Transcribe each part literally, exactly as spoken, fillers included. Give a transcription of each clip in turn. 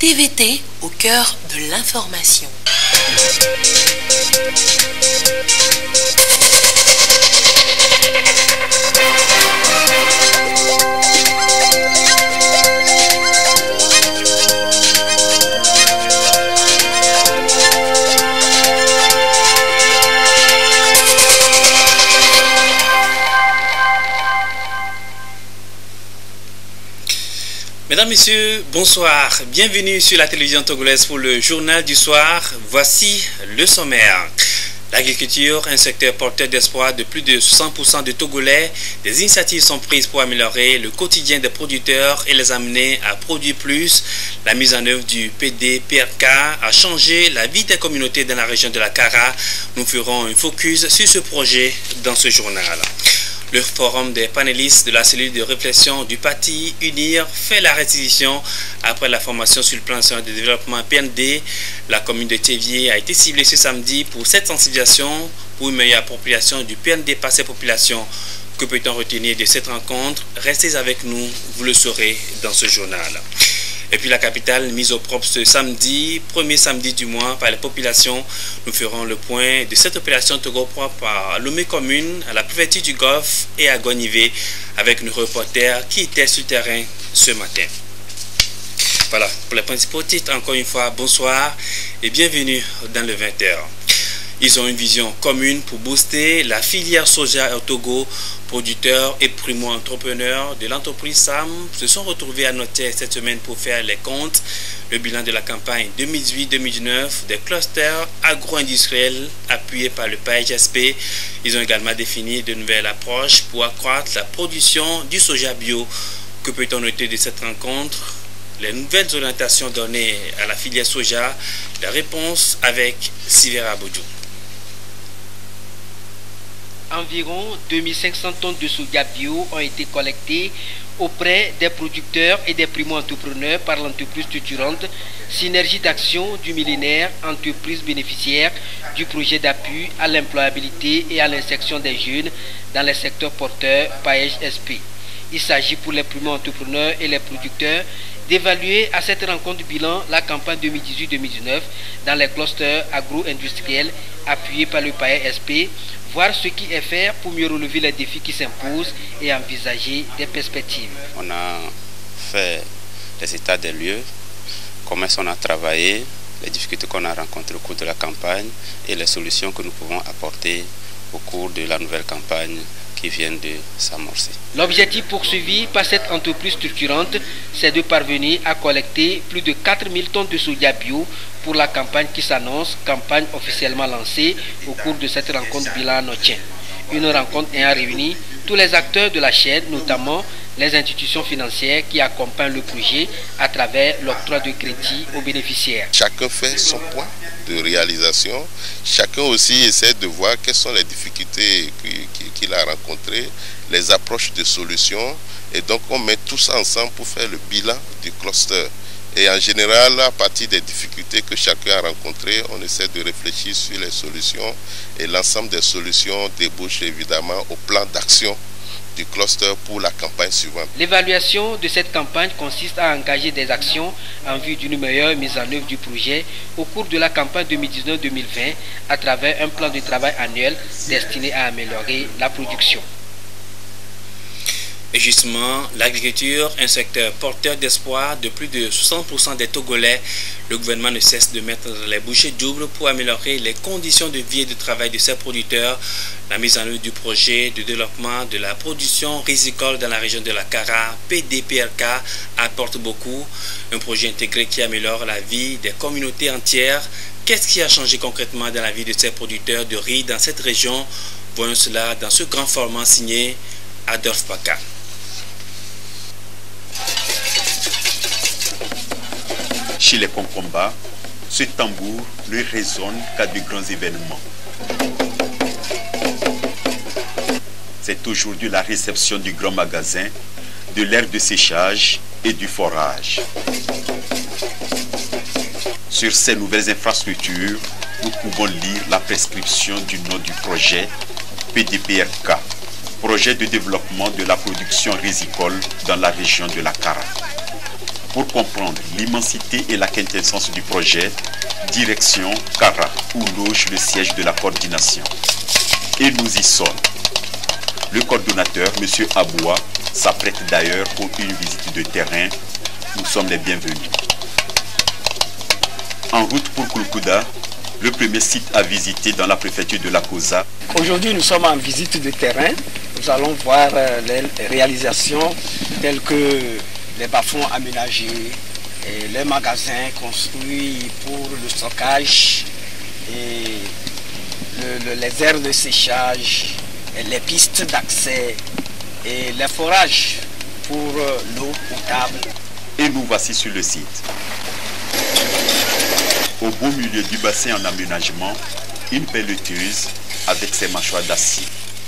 T V T au cœur de l'information. Mesdames, Messieurs, bonsoir. Bienvenue sur la télévision togolaise pour le journal du soir. Voici le sommaire. L'agriculture, un secteur porteur d'espoir de plus de soixante pour cent de Togolais. Des initiatives sont prises pour améliorer le quotidien des producteurs et les amener à produire plus. La mise en œuvre du P D P R K a changé la vie des communautés dans la région de la Kara. Nous ferons un focus sur ce projet dans ce journal. Le forum des panélistes de la cellule de réflexion du parti UNIR fait la restitution après la formation sur le plan national de développement P N D. La commune de Théviers a été ciblée ce samedi pour cette sensibilisation pour une meilleure appropriation du P N D par ces populations. Que peut-on retenir de cette rencontre? Restez avec nous, vous le saurez dans ce journal. Et puis la capitale mise au propre ce samedi, premier samedi du mois par les populations. Nous ferons le point de cette opération Togo propre à Lomé commune, à la préfecture du Golfe et à Gonivé avec nos reporters qui étaient sur le terrain ce matin. Voilà, pour les principaux titres, encore une fois, bonsoir et bienvenue dans le vingt heures. Ils ont une vision commune pour booster la filière soja au Togo. Producteurs et primo-entrepreneurs de l'entreprise S A M se sont retrouvés à noter cette semaine pour faire les comptes. Le bilan de la campagne deux mille dix-huit deux mille dix-neuf des clusters agro-industriels appuyés par le P A E G S P. Ils ont également défini de nouvelles approches pour accroître la production du soja bio. Que peut-on noter de cette rencontre? Les nouvelles orientations données à la filière soja. La réponse avec Sivera Boudjou. Environ deux mille cinq cents tonnes de soja bio ont été collectées auprès des producteurs et des primo-entrepreneurs par l'entreprise structurante Synergie d'action du millénaire, entreprise bénéficiaire du projet d'appui à l'employabilité et à l'insertion des jeunes dans les secteurs porteurs P A E G S P. Il s'agit pour les primo-entrepreneurs et les producteurs d'évaluer à cette rencontre bilan la campagne deux mille dix-huit deux mille dix-neuf dans les clusters agro-industriels appuyés par le P A E G S P, voir ce qui est fait pour mieux relever les défis qui s'imposent et envisager des perspectives. On a fait des états des lieux, comment on a travaillé, les difficultés qu'on a rencontrées au cours de la campagne et les solutions que nous pouvons apporter au cours de la nouvelle campagne qui vient de s'amorcer. L'objectif poursuivi par cette entreprise structurante, c'est de parvenir à collecter plus de quatre mille tonnes de soja bio pour la campagne qui s'annonce, campagne officiellement lancée au cours de cette rencontre bilan notien. Une rencontre ayant réuni tous les acteurs de la chaîne, notamment les institutions financières qui accompagnent le projet à travers l'octroi de crédit aux bénéficiaires. Chacun fait son point de réalisation, chacun aussi essaie de voir quelles sont les difficultés qu'il a rencontrées, les approches de solutions, et donc on met tout ça ensemble pour faire le bilan du cluster. Et en général, à partir des difficultés que chacun a rencontrées, on essaie de réfléchir sur les solutions, et l'ensemble des solutions débouche évidemment au plan d'action du cluster pour la campagne suivante. L'évaluation de cette campagne consiste à engager des actions en vue d'une meilleure mise en œuvre du projet au cours de la campagne deux mille dix-neuf deux mille vingt à travers un plan de travail annuel destiné à améliorer la production. Et justement, l'agriculture, un secteur porteur d'espoir de plus de soixante pour cent des Togolais. Le gouvernement ne cesse de mettre les bouchées doubles pour améliorer les conditions de vie et de travail de ses producteurs. La mise en œuvre du projet de développement de la production risicole dans la région de la Kara, P D P R K, apporte beaucoup. Un projet intégré qui améliore la vie des communautés entières. Qu'est-ce qui a changé concrètement dans la vie de ces producteurs de riz dans cette région? Voyons cela dans ce grand format signé Adolphe Paca. Chez les Concomba, ce tambour ne résonne qu'à de grands événements. C'est aujourd'hui la réception du grand magasin, de l'aire de séchage et du forage. Sur ces nouvelles infrastructures, nous pouvons lire la prescription du nom du projet P D P R K, projet de développement de la production risicole dans la région de la Kara. Pour comprendre l'immensité et la quintessence du projet, direction Kara, où loge le siège de la coordination. Et nous y sommes. Le coordonnateur, M. Aboua, s'apprête d'ailleurs pour une visite de terrain. Nous sommes les bienvenus. En route pour Kouloukouda, le premier site à visiter dans la préfecture de la Kosa. Aujourd'hui, nous sommes en visite de terrain. Nous allons voir les réalisations telles que les bas-fonds aménagés, et les magasins construits pour le stockage, et le, le, les aires de séchage, et les pistes d'accès et les forages pour l'eau potable. Et nous voici sur le site. Au beau milieu du bassin en aménagement, une pelleteuse avec ses mâchoires d'acier.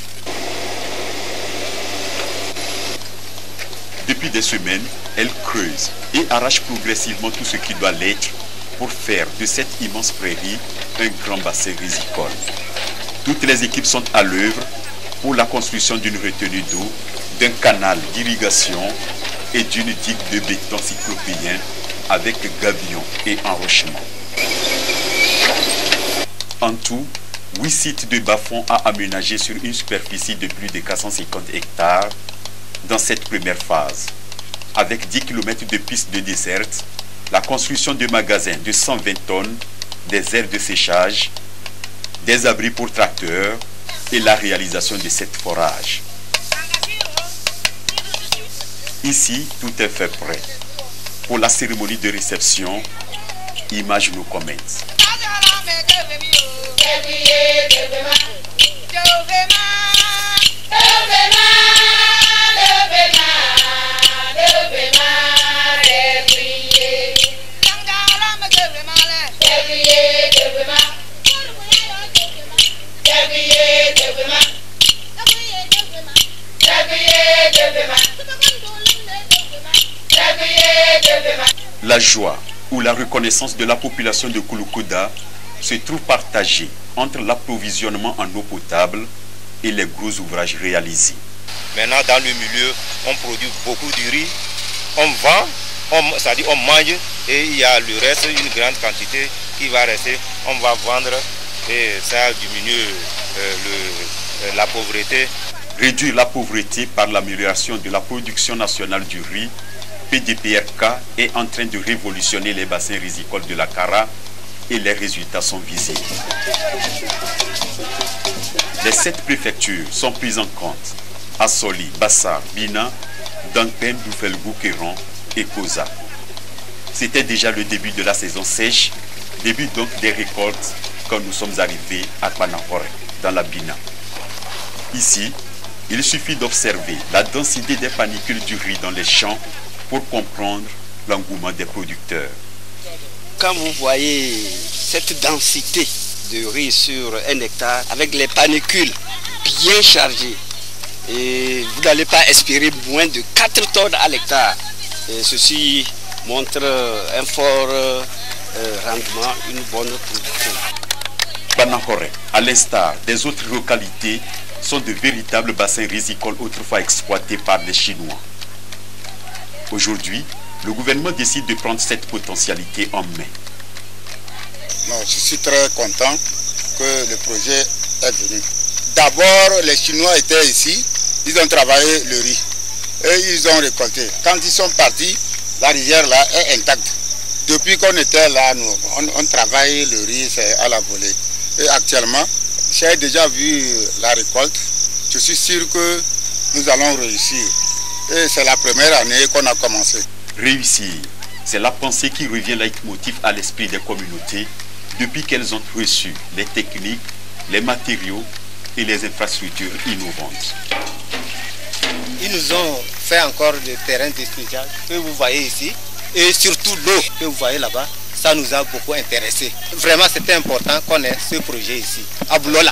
Depuis des semaines, elle creuse et arrache progressivement tout ce qui doit l'être pour faire de cette immense prairie un grand bassin risicole. Toutes les équipes sont à l'œuvre pour la construction d'une retenue d'eau, d'un canal d'irrigation et d'une digue de béton cyclopéen avec gavillon et enrochement. En tout, huit sites de bas-fonds à aménager sur une superficie de plus de quatre cent cinquante hectares dans cette première phase, avec dix kilomètres de pistes de desserte, la construction de magasins de cent vingt tonnes, des aires de séchage, des abris pour tracteurs et la réalisation de sept forages. Ici, tout est fait prêt. Pour la cérémonie de réception, images nous commentent. La joie ou la reconnaissance de la population de Kouloukouda se trouve partagée entre l'approvisionnement en eau potable et les gros ouvrages réalisés. Maintenant, dans le milieu, on produit beaucoup de riz, on vend, on, c'est-à-dire on mange, et il y a le reste, une grande quantité qui va rester, on va vendre, et ça diminue euh, le, la pauvreté. Réduire la pauvreté par l'amélioration de la production nationale du riz, P D P R K est en train de révolutionner les bassins rizicoles de la Kara et les résultats sont visibles. Les sept préfectures sont prises en compte: Assoli, Bassar, Bina, Dangpen, Doufelgou, Kéron et Kosa. C'était déjà le début de la saison sèche, début donc des récoltes quand nous sommes arrivés à Panakore, dans la Bina. Ici, il suffit d'observer la densité des panicules du riz dans les champs pour comprendre l'engouement des producteurs. Quand vous voyez cette densité de riz sur un hectare, avec les panicules bien chargées, et vous n'allez pas espérer moins de quatre tonnes à l'hectare. Et ceci montre un fort euh, rendement, une bonne production. Panakore, à l'instar des autres localités, sont de véritables bassins rizicoles autrefois exploités par les Chinois. Aujourd'hui, le gouvernement décide de prendre cette potentialité en main. Non, je suis très content que le projet est venu. D'abord, les Chinois étaient ici, ils ont travaillé le riz et ils ont récolté. Quand ils sont partis, la rivière là est intacte. Depuis qu'on était là, nous, on, on travaille le riz, c'est à la volée. Et actuellement, j'ai déjà vu la récolte. Je suis sûr que nous allons réussir. Et c'est la première année qu'on a commencé. Réussir, c'est la pensée qui revient leitmotiv à l'esprit des communautés depuis qu'elles ont reçu les techniques, les matériaux et les infrastructures innovantes. Ils nous ont fait encore des terrains de séchage que vous voyez ici et surtout l'eau que vous voyez là-bas. Ça nous a beaucoup intéressés. Vraiment, c'était important qu'on ait ce projet ici, à Boulola.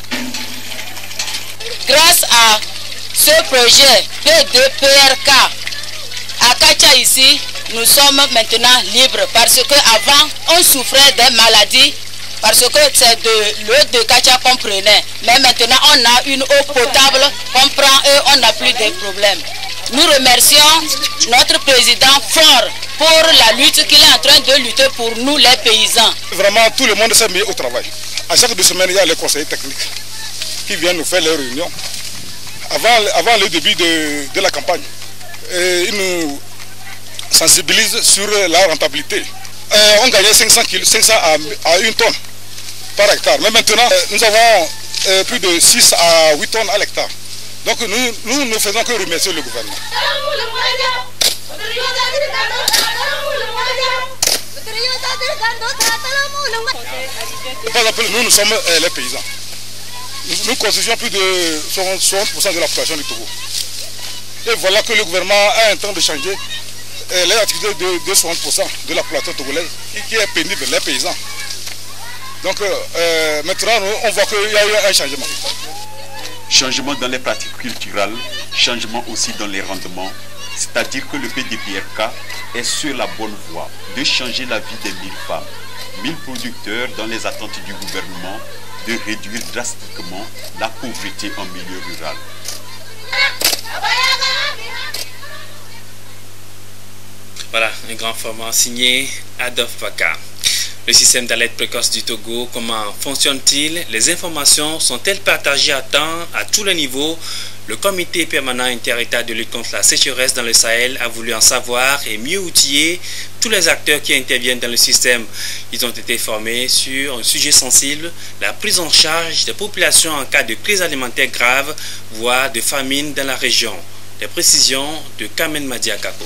Grâce à ce projet P D P R K à Kacha ici, nous sommes maintenant libres parce qu'avant, on souffrait des maladies parce que c'est de l'eau de Kacha qu'on prenait. Mais maintenant, on a une eau potable qu'on prend et on n'a plus de problèmes. Nous remercions notre président fort pour la lutte qu'il est en train de lutter pour nous les paysans. Vraiment, tout le monde s'est mis au travail. À chaque deux semaines, il y a les conseillers techniques qui viennent nous faire leurs réunions avant, avant le début de, de la campagne. Et ils nous sensibilisent sur la rentabilité. Euh, on gagnait cinq cents kilos, cinq cents à, à une tonne par hectare. Mais maintenant, euh, nous avons euh, plus de six à huit tonnes à l'hectare. Donc nous, nous ne faisons que remercier le gouvernement. Par exemple, nous, nous sommes euh, les paysans. Nous, nous constituons plus de soixante pour cent de la population du Togo. Et voilà que le gouvernement a un temps de changer euh, les activités de, de soixante pour cent de la population togolaise, qui est pénible, les paysans. Donc euh, maintenant, nous, on voit qu'il y a eu un changement. Changement dans les pratiques culturelles, changement aussi dans les rendements. C'est-à-dire que le P D P R K est sur la bonne voie de changer la vie des mille femmes, mille producteurs dans les attentes du gouvernement de réduire drastiquement la pauvreté en milieu rural. Voilà, un grand format signé Adolphe Baka. Le système d'alerte précoce du Togo, comment fonctionne-t-il? Les informations sont-elles partagées à temps, à tous les niveaux? Le comité permanent inter-État de lutte contre la sécheresse dans le Sahel a voulu en savoir et mieux outiller tous les acteurs qui interviennent dans le système. Ils ont été formés sur un sujet sensible, la prise en charge des populations en cas de crise alimentaire grave, voire de famine dans la région. Les précisions de Kamen Madiakako.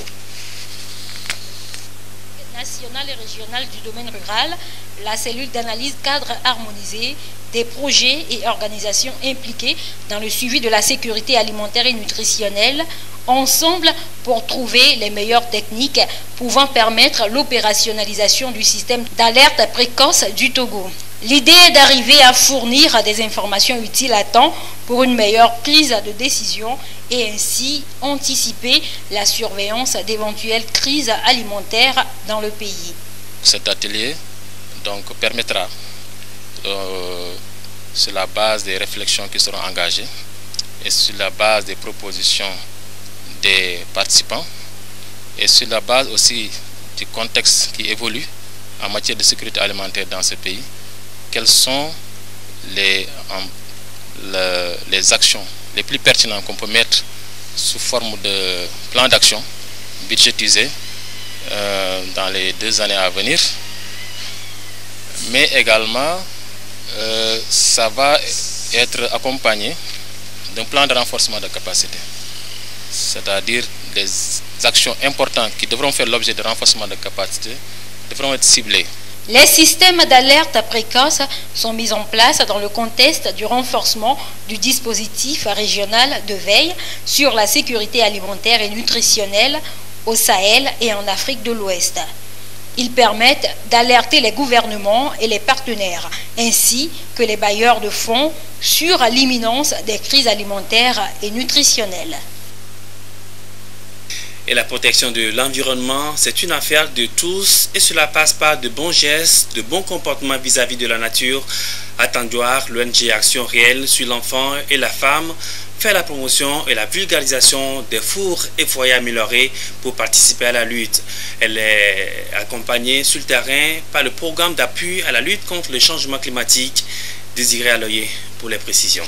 National et régional du domaine rural, la cellule d'analyse cadre harmonisée des projets et organisations impliquées dans le suivi de la sécurité alimentaire et nutritionnelle, ensemble pour trouver les meilleures techniques pouvant permettre l'opérationnalisation du système d'alerte précoce du Togo. L'idée est d'arriver à fournir des informations utiles à temps pour une meilleure prise de décision et ainsi anticiper la surveillance d'éventuelles crises alimentaires dans le pays. Cet atelier donc, permettra, euh, sur la base des réflexions qui seront engagées et sur la base des propositions des participants et sur la base aussi du contexte qui évolue en matière de sécurité alimentaire dans ce pays, quelles sont les, en, le, les actions les plus pertinentes qu'on peut mettre sous forme de plan d'action budgétisé euh, dans les deux années à venir. Mais également, euh, ça va être accompagné d'un plan de renforcement de capacité. C'est-à-dire des actions importantes qui devront faire l'objet de renforcement de capacité devront être ciblées. Les systèmes d'alerte précoce sont mis en place dans le contexte du renforcement du dispositif régional de veille sur la sécurité alimentaire et nutritionnelle au Sahel et en Afrique de l'Ouest. Ils permettent d'alerter les gouvernements et les partenaires, ainsi que les bailleurs de fonds, sur l'imminence des crises alimentaires et nutritionnelles. Et la protection de l'environnement, c'est une affaire de tous et cela passe par de bons gestes, de bons comportements vis-à-vis de la nature. À Tandouar, l'O N G Action Réelle sur l'enfant et la femme fait la promotion et la vulgarisation des fours et foyers améliorés pour participer à la lutte. Elle est accompagnée sur le terrain par le programme d'appui à la lutte contre le changement climatique. Désiré Aloyer pour les précisions.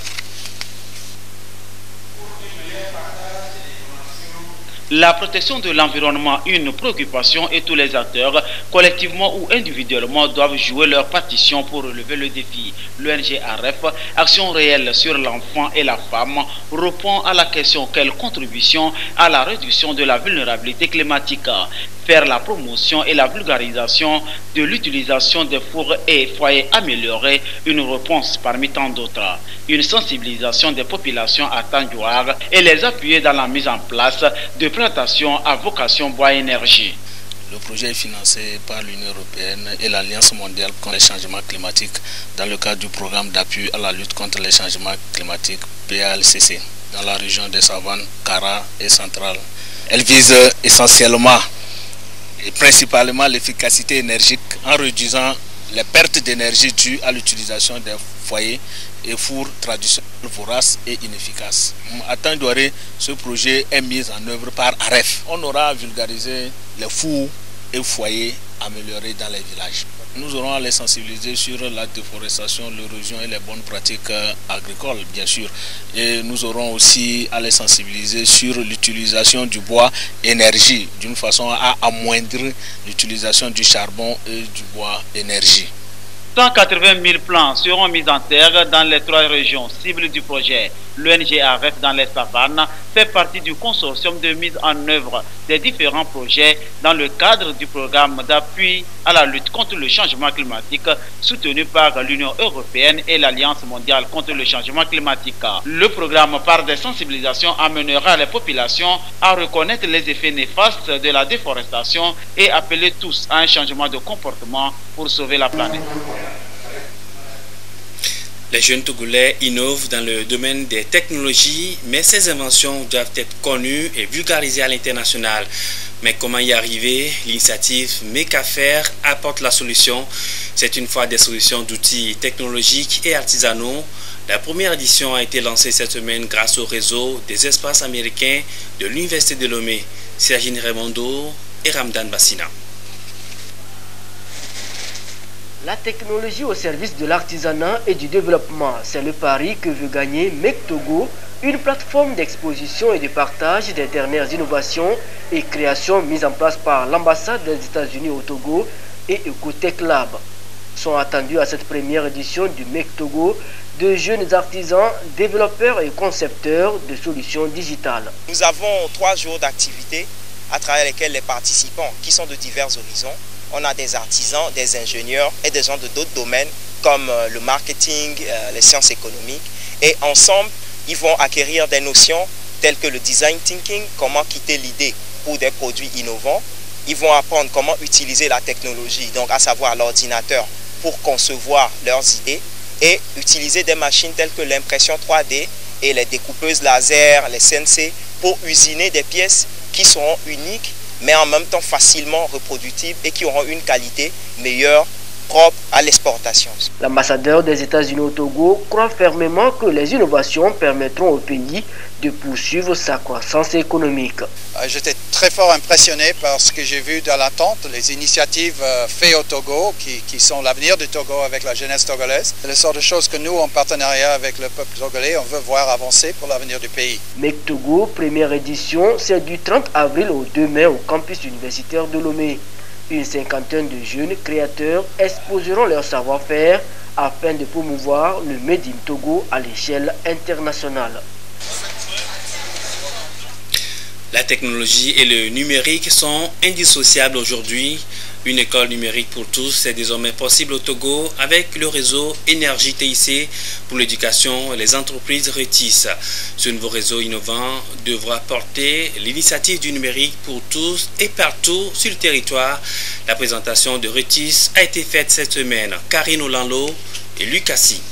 La protection de l'environnement est une préoccupation et tous les acteurs, collectivement ou individuellement, doivent jouer leur partition pour relever le défi. L'O N G A R E F, Action Réelle sur l'enfant et la femme, répond à la question quelle contribution à la réduction de la vulnérabilité climatique. Faire la promotion et la vulgarisation de l'utilisation des fours et foyers améliorés, une réponse parmi tant d'autres. Une sensibilisation des populations à Tandouar et les appuyer dans la mise en place de plantations à vocation bois-énergie. Le projet est financé par l'Union européenne et l'Alliance mondiale contre les changements climatiques dans le cadre du programme d'appui à la lutte contre les changements climatiques P A L C C dans la région des Savanes, Kara et Centrale. Elle vise essentiellement et principalement l'efficacité énergique en réduisant les pertes d'énergie dues à l'utilisation des foyers et fours traditionnels voraces et inefficaces. À Tandouaré, ce projet est mis en œuvre par A R E F. On aura vulgarisé les fours et foyers améliorés dans les villages. Nous aurons à les sensibiliser sur la déforestation, l'érosion et les bonnes pratiques agricoles, bien sûr. Et nous aurons aussi à les sensibiliser sur l'utilisation du bois énergie, d'une façon à amoindrir l'utilisation du charbon et du bois énergie. cent quatre-vingt mille plants seront mis en terre dans les trois régions cibles du projet. L'O N G A R E F dans les savanes fait partie du consortium de mise en œuvre des différents projets dans le cadre du programme d'appui à la lutte contre le changement climatique soutenu par l'Union européenne et l'Alliance mondiale contre le changement climatique. Le programme, par des sensibilisations, amènera les populations à reconnaître les effets néfastes de la déforestation et appeler tous à un changement de comportement pour sauver la planète. Les jeunes Togolais innovent dans le domaine des technologies, mais ces inventions doivent être connues et vulgarisées à l'international. Mais comment y arriver? L'initiative Make-A-Faire apporte la solution. C'est une fois des solutions d'outils technologiques et artisanaux. La première édition a été lancée cette semaine grâce au réseau des espaces américains de l'Université de Lomé. Sergine Raimondo et Ramdan Bassina. La technologie au service de l'artisanat et du développement, c'est le pari que veut gagner Make Togo, une plateforme d'exposition et de partage des dernières innovations et créations mises en place par l'ambassade des États-Unis au Togo et Ecotech Lab. Sont attendus à cette première édition du Make Togo de jeunes artisans, développeurs et concepteurs de solutions digitales. Nous avons trois jours d'activité à travers lesquels les participants, qui sont de divers horizons, on a des artisans, des ingénieurs et des gens de d'autres domaines comme le marketing, les sciences économiques. Et ensemble, ils vont acquérir des notions telles que le design thinking, comment quitter l'idée pour des produits innovants. Ils vont apprendre comment utiliser la technologie, donc à savoir l'ordinateur, pour concevoir leurs idées et utiliser des machines telles que l'impression trois D et les découpeuses laser, les C N C, pour usiner des pièces qui seront uniques mais en même temps facilement reproductibles et qui auront une qualité meilleure, propre à l'exportation. L'ambassadeur des États-Unis au Togo croit fermement que les innovations permettront au pays de poursuivre sa croissance économique. J'étais très fort impressionné par ce que j'ai vu dans l'attente, les initiatives faites au Togo qui, qui sont l'avenir du Togo avec la jeunesse togolaise. C'est le sort de choses que nous, en partenariat avec le peuple togolais, on veut voir avancer pour l'avenir du pays. Make Togo, première édition, c'est du trente avril au deux mai au campus universitaire de Lomé. Une cinquantaine de jeunes créateurs exposeront leur savoir-faire afin de promouvoir le Made in Togo à l'échelle internationale. La technologie et le numérique sont indissociables aujourd'hui. Une école numérique pour tous est désormais possible au Togo avec le réseau Énergie T I C pour l'éducation et les entreprises RETIS. Ce nouveau réseau innovant devra porter l'initiative du numérique pour tous et partout sur le territoire. La présentation de RETIS a été faite cette semaine. Karine Olanlo et Lucassi.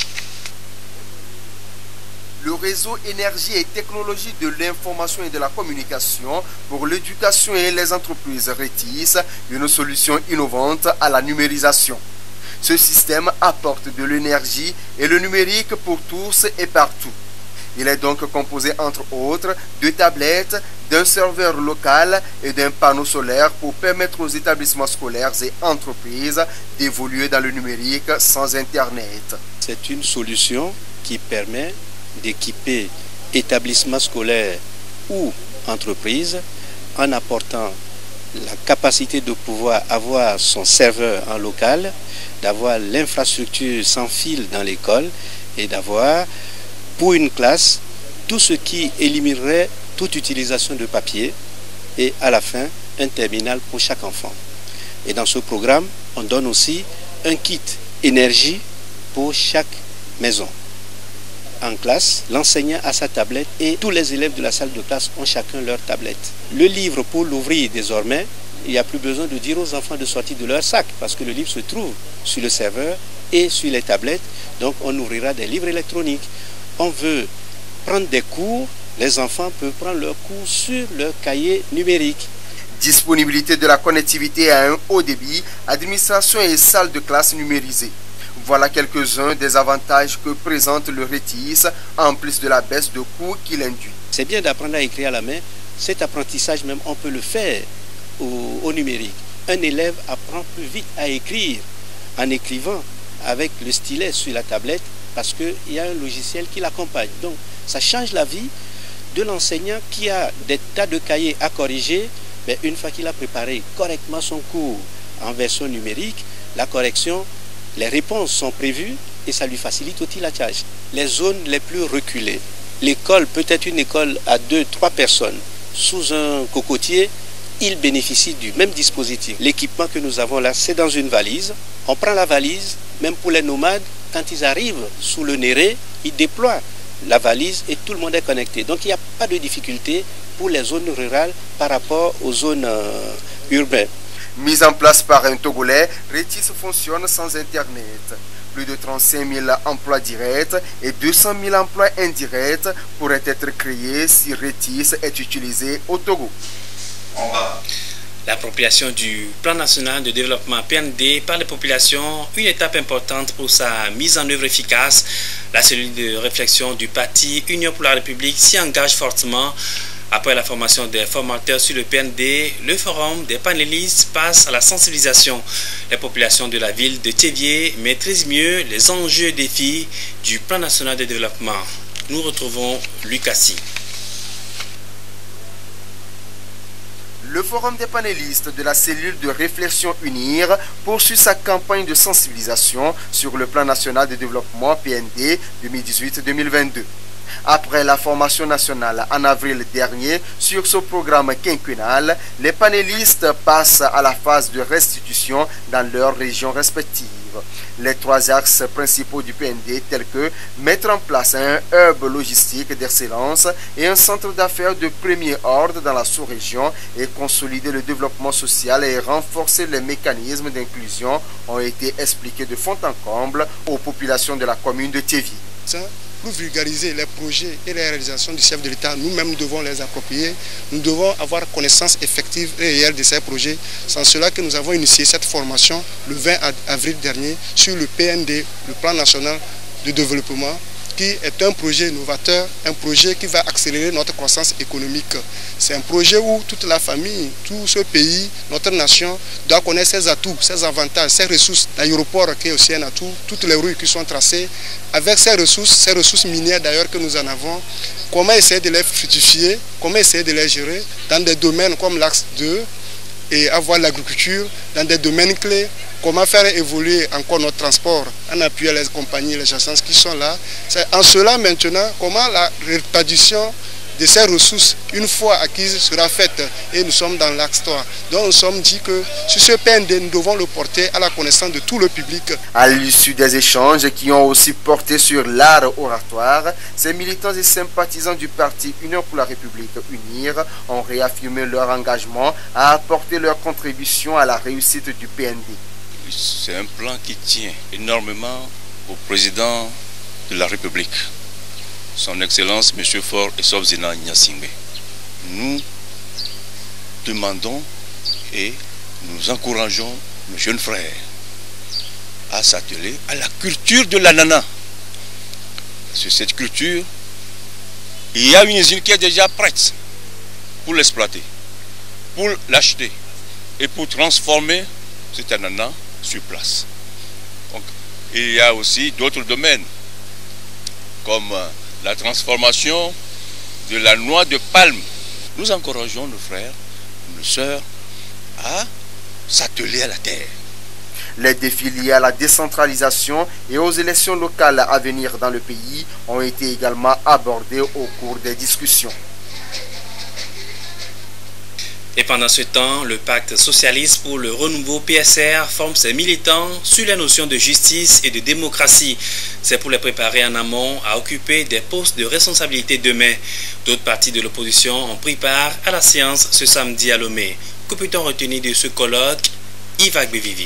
Le réseau énergie et technologie de l'information et de la communication pour l'éducation et les entreprises RETIS, une solution innovante à la numérisation. Ce système apporte de l'énergie et le numérique pour tous et partout. Il est donc composé entre autres de tablettes, d'un serveur local et d'un panneau solaire pour permettre aux établissements scolaires et entreprises d'évoluer dans le numérique sans Internet. C'est une solution qui permet d'équiper établissements scolaires ou entreprises en apportant la capacité de pouvoir avoir son serveur en local, d'avoir l'infrastructure sans fil dans l'école et d'avoir pour une classe tout ce qui éliminerait toute utilisation de papier et à la fin un terminal pour chaque enfant. Et dans ce programme, on donne aussi un kit énergie pour chaque maison. En classe, l'enseignant a sa tablette et tous les élèves de la salle de classe ont chacun leur tablette. Le livre, pour l'ouvrir désormais, il n'y a plus besoin de dire aux enfants de sortir de leur sac parce que le livre se trouve sur le serveur et sur les tablettes. Donc on ouvrira des livres électroniques. On veut prendre des cours, les enfants peuvent prendre leurs cours sur leur cahier numérique. Disponibilité de la connectivité à un haut débit, administration et salle de classe numérisées. Voilà quelques-uns des avantages que présente le RETIS, en plus de la baisse de coûts qu'il induit. C'est bien d'apprendre à écrire à la main. Cet apprentissage même, on peut le faire au, au numérique. un élève apprend plus vite à écrire en écrivant avec le stylet sur la tablette parce qu'il y a un logiciel qui l'accompagne. Donc ça change la vie de l'enseignant qui a des tas de cahiers à corriger. Mais une fois qu'il a préparé correctement son cours en version numérique, la correction, les réponses sont prévues et ça lui facilite aussi la tâche. Les zones les plus reculées, l'école peut être une école à deux, trois personnes sous un cocotier, il bénéficie du même dispositif. L'équipement que nous avons là, c'est dans une valise. On prend la valise, même pour les nomades, quand ils arrivent sous le Néré, ils déploient la valise et tout le monde est connecté. Donc il n'y a pas de difficulté pour les zones rurales par rapport aux zones euh, urbaines. Mise en place par un Togolais, Retis fonctionne sans Internet. Plus de trente-cinq mille emplois directs et deux cent mille emplois indirects pourraient être créés si Retis est utilisé au Togo. L'appropriation du plan national de développement P N D par les populations, une étape importante pour sa mise en œuvre efficace. La cellule de réflexion du parti Union pour la République s'y engage fortement. Après la formation des formateurs sur le P N D, le forum des panélistes passe à la sensibilisation. Les populations de la ville de Théviers maîtrisent mieux les enjeux et défis du plan national de développement. Nous retrouvons Lucassi. Le forum des panélistes de la cellule de réflexion UNIR poursuit sa campagne de sensibilisation sur le plan national de développement P N D deux mille dix-huit deux mille vingt-deux. Après la formation nationale en avril dernier sur ce programme quinquennal, les panélistes passent à la phase de restitution dans leurs régions respectives. Les trois axes principaux du P N D tels que mettre en place un hub logistique d'excellence et un centre d'affaires de premier ordre dans la sous-région et consolider le développement social et renforcer les mécanismes d'inclusion ont été expliqués de fond en comble aux populations de la commune de Théviers. Pour vulgariser les projets et les réalisations du chef de l'État, nous-mêmes devons les approprier. Nous devons avoir connaissance effective et réelle de ces projets. C'est en cela que nous avons initié cette formation le vingt avril dernier sur le P N D, le plan national de développement, qui est un projet novateur, un projet qui va accélérer notre croissance économique. C'est un projet où toute la famille, tout ce pays, notre nation doit connaître ses atouts, ses avantages, ses ressources. L'aéroport qui est aussi un atout, toutes les rues qui sont tracées, avec ces ressources, ces ressources minières d'ailleurs que nous en avons, comment essayer de les fructifier, comment essayer de les gérer dans des domaines comme l'axe deux et avoir l'agriculture dans des domaines clés. Comment faire évoluer encore notre transport en appuyant les compagnies, les agences qui sont là. C'est en cela maintenant, comment la répartition de ces ressources, une fois acquises, sera faite. Et nous sommes dans l'axe trois. Donc nous sommes dit que sur ce P N D, nous devons le porter à la connaissance de tout le public. À l'issue des échanges qui ont aussi porté sur l'art oratoire, ces militants et sympathisants du parti Union pour la République UNIR ont réaffirmé leur engagement à apporter leur contribution à la réussite du P N D. C'est un plan qui tient énormément au président de la République, son Excellence M. Faure Essof-Zena Gnassingbé. Nous demandons et nous encourageons nos jeunes frères à s'atteler à la culture de l'ananas. Sur cette culture, il y a une usine qui est déjà prête pour l'exploiter, pour l'acheter et pour transformer cet ananas sur place. Donc, il y a aussi d'autres domaines comme la transformation de la noix de palme. Nous encourageons nos frères, nos sœurs à s'atteler à la terre. Les défis liés à la décentralisation et aux élections locales à venir dans le pays ont été également abordés au cours des discussions. Et pendant ce temps, le pacte socialiste pour le renouveau P S R forme ses militants sur les notions de justice et de démocratie. C'est pour les préparer en amont à occuper des postes de responsabilité demain. D'autres partis de l'opposition ont pris part à la séance ce samedi à Lomé. Que peut-on retenir de ce colloque? Yves Agbevivi.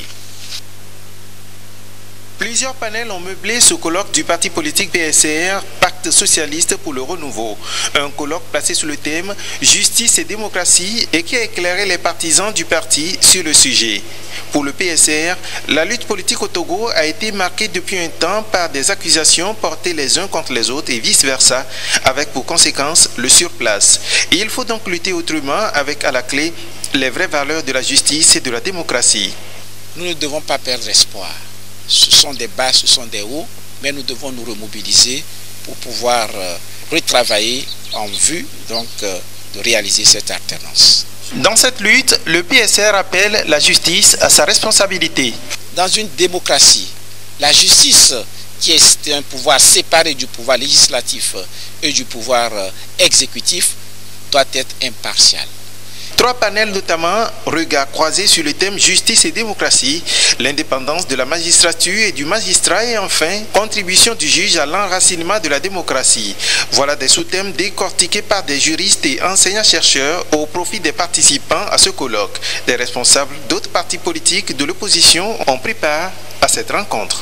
Plusieurs panels ont meublé ce colloque du parti politique P S R, Pacte socialiste pour le renouveau. Un colloque placé sous le thème « Justice et démocratie » et qui a éclairé les partisans du parti sur le sujet. Pour le P S R, la lutte politique au Togo a été marquée depuis un temps par des accusations portées les uns contre les autres et vice-versa, avec pour conséquence le surplace. Et il faut donc lutter autrement avec à la clé les vraies valeurs de la justice et de la démocratie. Nous ne devons pas perdre espoir. Ce sont des bas, ce sont des hauts, mais nous devons nous remobiliser pour pouvoir euh, retravailler en vue donc, euh, de réaliser cette alternance. Dans cette lutte, le P S R appelle la justice à sa responsabilité. Dans une démocratie, la justice, qui est un pouvoir séparé du pouvoir législatif et du pouvoir exécutif, doit être impartiale. Trois panels notamment, regard croisé sur le thème justice et démocratie, l'indépendance de la magistrature et du magistrat et enfin, contribution du juge à l'enracinement de la démocratie. Voilà des sous-thèmes décortiqués par des juristes et enseignants-chercheurs au profit des participants à ce colloque. Des responsables d'autres partis politiques de l'opposition ont pris part à cette rencontre.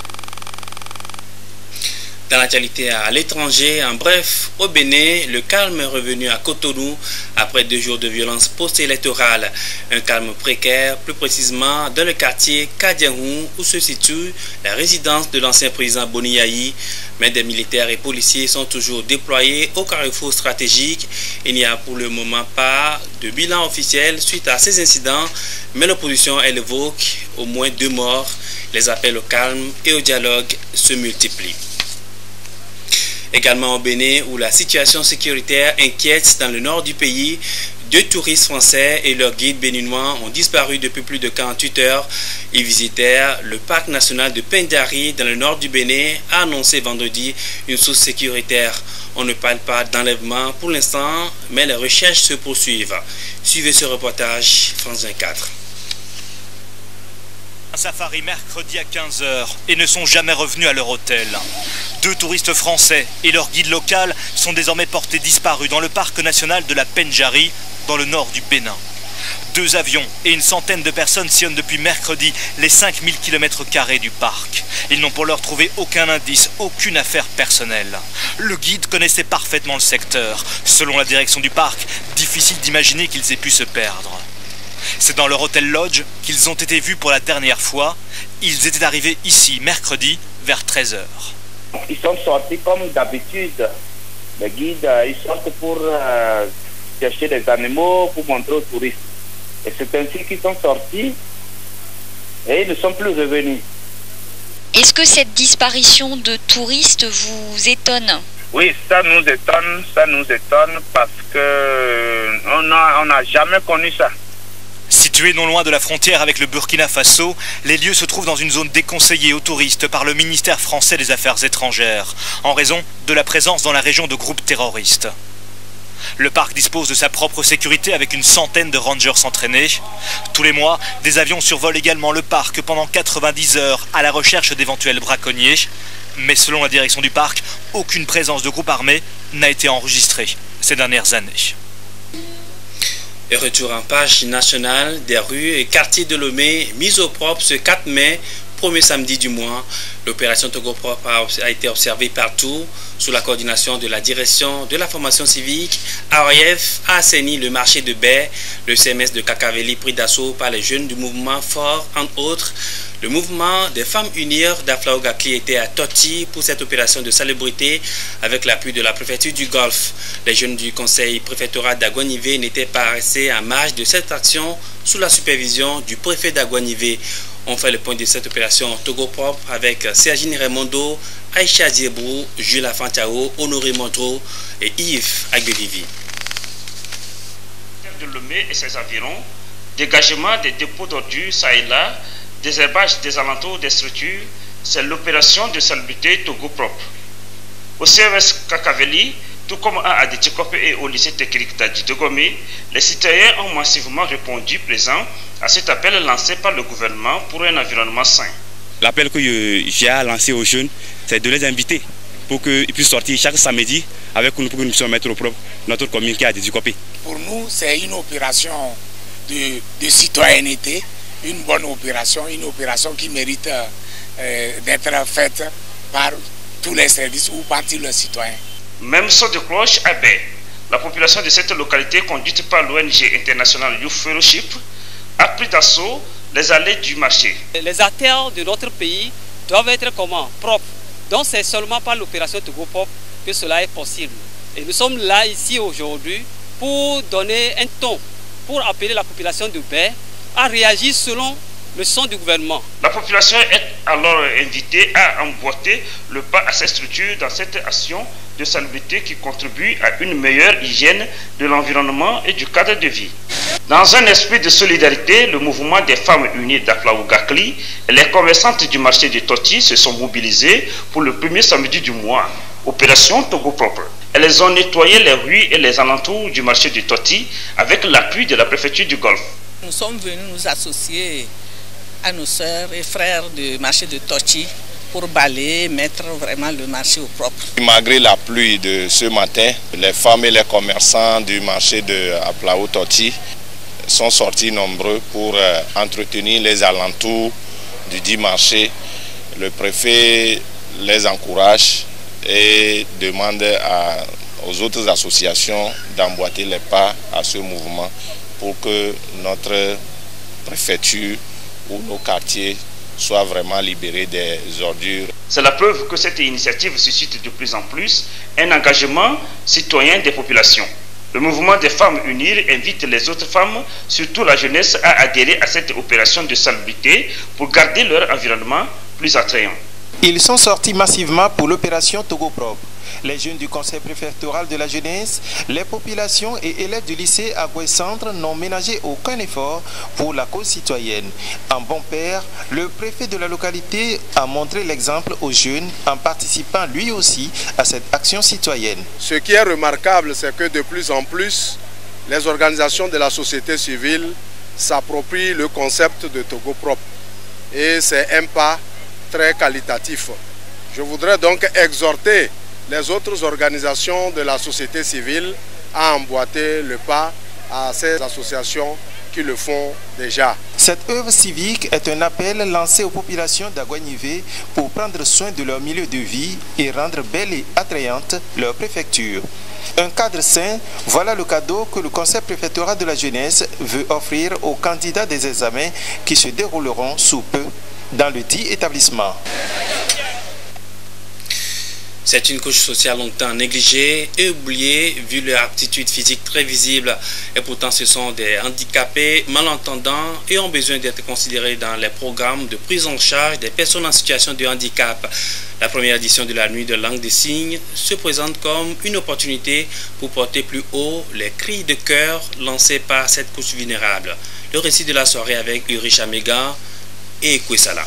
Dans l'actualité à l'étranger, en bref, au Bénin, le calme est revenu à Cotonou après deux jours de violence post-électorale. Un calme précaire, plus précisément dans le quartier Kadiahou où se situe la résidence de l'ancien président Boni Yayi. Mais des militaires et policiers sont toujours déployés au carrefour stratégique. Il n'y a pour le moment pas de bilan officiel suite à ces incidents, mais l'opposition elle évoque au moins deux morts. Les appels au calme et au dialogue se multiplient. Également au Bénin, où la situation sécuritaire inquiète dans le nord du pays, deux touristes français et leurs guides béninois ont disparu depuis plus de quarante-huit heures. Ils visitèrent le parc national de Pendjari dans le nord du Bénin, a annoncé vendredi une source sécuritaire. On ne parle pas d'enlèvement pour l'instant, mais les recherches se poursuivent. Suivez ce reportage, France vingt-quatre. Un safari mercredi à quinze heures et ne sont jamais revenus à leur hôtel. Deux touristes français et leur guide local sont désormais portés disparus dans le parc national de la Pendjari, dans le nord du Bénin. Deux avions et une centaine de personnes sillonnent depuis mercredi les cinq mille kilomètres carrés du parc. Ils n'ont pour l'heure trouvé aucun indice, aucune affaire personnelle. Le guide connaissait parfaitement le secteur. Selon la direction du parc, difficile d'imaginer qu'ils aient pu se perdre. C'est dans leur hôtel Lodge qu'ils ont été vus pour la dernière fois. Ils étaient arrivés ici mercredi vers treize heures. Ils sont sortis comme d'habitude. Les guides, ils sortent pour euh, chercher des animaux, pour montrer aux touristes. Et c'est ainsi qu'ils sont sortis et ils ne sont plus revenus. Est-ce que cette disparition de touristes vous étonne? Oui, ça nous étonne, ça nous étonne parce que on n'a on n'a jamais connu ça. Situés non loin de la frontière avec le Burkina Faso, les lieux se trouvent dans une zone déconseillée aux touristes par le ministère français des Affaires étrangères, en raison de la présence dans la région de groupes terroristes. Le parc dispose de sa propre sécurité avec une centaine de rangers entraînés. Tous les mois, des avions survolent également le parc pendant quatre-vingt-dix heures à la recherche d'éventuels braconniers. Mais selon la direction du parc, aucune présence de groupes armés n'a été enregistrée ces dernières années. Et retour en page nationale, des rues et quartiers de Lomé mis au propre ce quatre mai, premier samedi du mois. L'opération Togo Propre a été observée partout sous la coordination de la direction de la formation civique. A O I F a assaini le marché de Baie, le C M S de Kakaveli pris d'assaut par les jeunes du mouvement Fort, entre autres. Le mouvement des femmes unir d'Aflaogakli était à Toti pour cette opération de salubrité avec l'appui de la préfecture du Golfe. Les jeunes du conseil préfectoral d'Aguanivé n'étaient pas restés en marge de cette action sous la supervision du préfet d'Aguanivé. On fait le point de cette opération Togo Propre avec Sergine Raimondo, Aïcha Diebrou, Jules Fantiao, Honoré Montreau et Yves Agbevivi. De Lomé et ses environs, dégagement des dépôts d'ordures ça et là, désherbage des alentours des structures, c'est l'opération de salubrité Togo Propre. Au C M S Kakaveli, tout comme à Adetikope et au lycée technique d'Adjidogomé, les citoyens ont massivement répondu présents à cet appel lancé par le gouvernement pour un environnement sain. L'appel que j'ai lancé aux jeunes, c'est de les inviter pour qu'ils puissent sortir chaque samedi avec nous pour que nous puissions mettre au propre notre commune qui a Adetikope. Pour nous, c'est une opération de, de citoyenneté, une bonne opération, une opération qui mérite euh, d'être faite par tous les services ou par tous les citoyens. Même son de cloche à Baie, la population de cette localité conduite par l'O N G internationale Youth Fellowship a pris d'assaut les allées du marché. Les artères de notre pays doivent être comment? Propres. Donc c'est seulement par l'opération Togo Propre que cela est possible. Et nous sommes là ici aujourd'hui pour donner un ton pour appeler la population de Baie à réagir selon le son du gouvernement. La population est alors invitée à emboîter le pas à ces structures dans cette action de salubrité qui contribue à une meilleure hygiène de l'environnement et du cadre de vie. Dans un esprit de solidarité, le mouvement des femmes unies d'Aflaougakli et les commerçantes du marché de Toti se sont mobilisées pour le premier samedi du mois. Opération Togo Propre. Elles ont nettoyé les rues et les alentours du marché de Toti avec l'appui de la préfecture du Golfe. Nous sommes venus nous associer à nos sœurs et frères du marché de Toti pour balayer, mettre vraiment le marché au propre. Malgré la pluie de ce matin, les femmes et les commerçants du marché de Aplao Toti sont sortis nombreux pour euh, entretenir les alentours du dit marché. Le préfet les encourage et demande à, aux autres associations d'emboîter les pas à ce mouvement pour que notre préfecture ou nos quartiers soient vraiment libérés des ordures. C'est la preuve que cette initiative suscite de plus en plus un engagement citoyen des populations. Le mouvement des femmes unies invite les autres femmes, surtout la jeunesse, à adhérer à cette opération de salubrité pour garder leur environnement plus attrayant. Ils sont sortis massivement pour l'opération Togo Propre. Les jeunes du conseil préfectoral de la jeunesse, les populations et élèves du lycée Agoué Centre n'ont ménagé aucun effort pour la cause citoyenne. En bon père, le préfet de la localité a montré l'exemple aux jeunes en participant lui aussi à cette action citoyenne. Ce qui est remarquable, c'est que de plus en plus, les organisations de la société civile s'approprient le concept de Togo Propre. Et c'est un pas très qualitatif. Je voudrais donc exhorter les autres organisations de la société civile à emboîter le pas à ces associations qui le font déjà. Cette œuvre civique est un appel lancé aux populations d'Aguanivé pour prendre soin de leur milieu de vie et rendre belle et attrayante leur préfecture. Un cadre sain, voilà le cadeau que le conseil préfectoral de la jeunesse veut offrir aux candidats des examens qui se dérouleront sous peu dans le dit établissement. C'est une couche sociale longtemps négligée et oubliée vu leur aptitude physique très visible. Et pourtant, ce sont des handicapés malentendants et ont besoin d'être considérés dans les programmes de prise en charge des personnes en situation de handicap. La première édition de la nuit de langue des signes se présente comme une opportunité pour porter plus haut les cris de cœur lancés par cette couche vulnérable. Le récit de la soirée avec Urish Amega et Kwesala.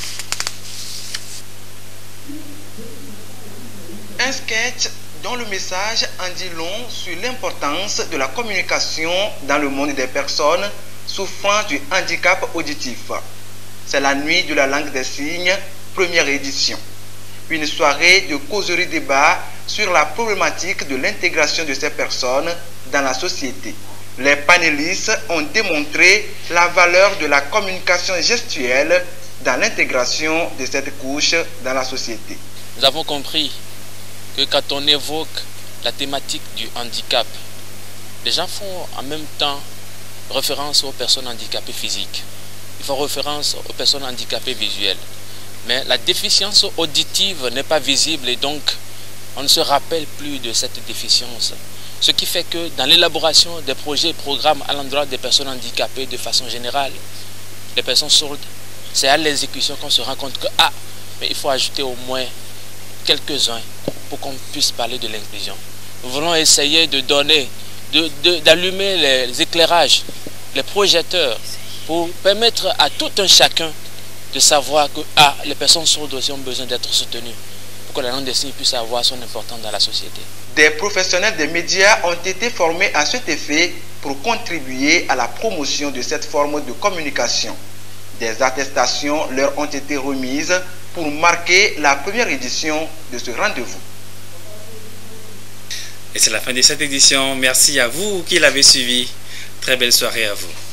Un sketch dont le message en dit long sur l'importance de la communication dans le monde des personnes souffrant du handicap auditif. C'est la nuit de la langue des signes, première édition. Une soirée de causerie débat sur la problématique de l'intégration de ces personnes dans la société. Les panélistes ont démontré la valeur de la communication gestuelle dans l'intégration de cette couche dans la société. Nous avons compris que quand on évoque la thématique du handicap, les gens font en même temps référence aux personnes handicapées physiques. Ils font référence aux personnes handicapées visuelles. Mais la déficience auditive n'est pas visible et donc on ne se rappelle plus de cette déficience. Ce qui fait que dans l'élaboration des projets et programmes à l'endroit des personnes handicapées de façon générale, les personnes sourdes, c'est à l'exécution qu'on se rend compte que ah, mais il faut ajouter au moins quelques-uns pour qu'on puisse parler de l'inclusion. Nous voulons essayer de donner, d'allumer de, de, les éclairages, les projecteurs, pour permettre à tout un chacun de savoir que ah, les personnes sourdes aussi ont besoin d'être soutenues, pour que la langue des signes puisse avoir son importance dans la société. Des professionnels des médias ont été formés à cet effet pour contribuer à la promotion de cette forme de communication. Des attestations leur ont été remises pour marquer la première édition de ce rendez-vous. Et c'est la fin de cette édition. Merci à vous qui l'avez suivi. Très belle soirée à vous.